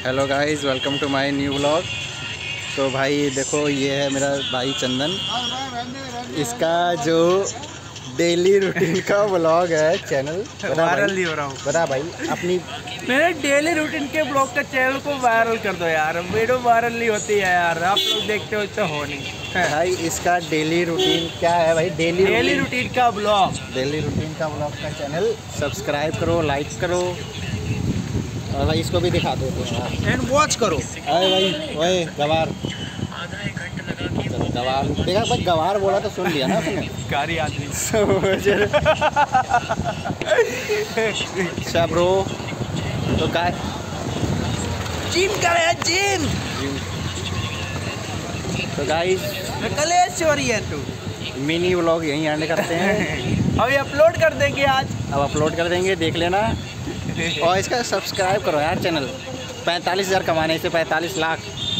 Hello guys, welcome to my new vlog. तो भाई देखो, ये है मेरा भाई चंदन। इसका जो डेली रूटीन का व्लॉग है चैनल वायरल नहीं हो रहा हूँ। बता भाई अपनी मेरे डेली रूटीन के ब्लॉग का चैनल को वायरल कर दो यार। वीडियो वायरल नहीं होती है यार, आप लोग देखते हो तो हो नहीं। भाई इसका डेली रूटीन क्या है भाई? डेली रूटीन का ब्लॉग, डेली रूटीन का व्लॉग का चैनल सब्सक्राइब करो, लाइक करो और भाई इसको भी दिखा दो एंड वॉच करो। अरे भाई ओए गवार, गवार देखा भाई, गवार बोला तो सुन लिया ना उसने। कारी आदमी अच्छा ब्रो, तो क्या जिम करे जिम। तो गाइस कलेश्वरी है तू। मिनी व्लॉग यहीं एंड करते हैं। अभी अपलोड कर देंगे आज। अब अपलोड कर देंगे, देख लेना और इसका सब्सक्राइब करो यार चैनल। 45,000 कमाने से 45 लाख।